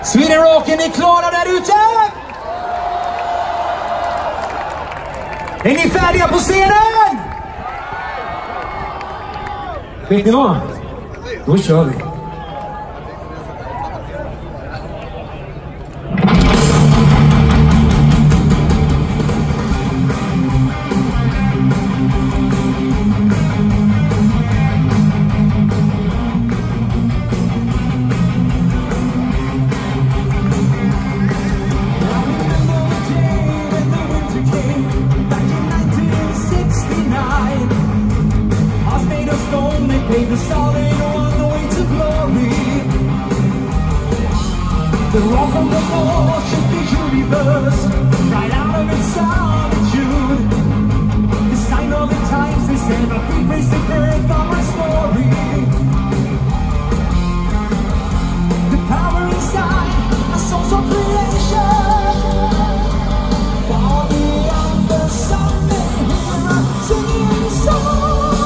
Sweden Rock, är ni klara där ute? Är ni färdiga på scenen? Vet ni vad? Då kör vi. The solid on the way to glory. The rock from the force of the universe, right out of its solitude. The sign of the times they said, but we praise the birth of our story. The power inside, a source of creation. Far beyond the sun, they hear us singing songs.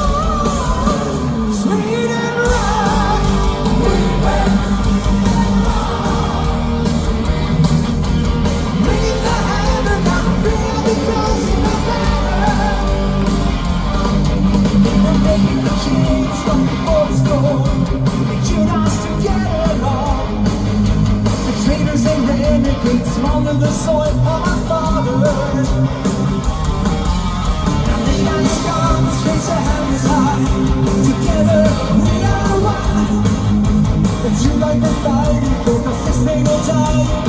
Small of the soil for my fathers. And the young stars raise their hands high. Together we are one. The true light and light, because this thing will die.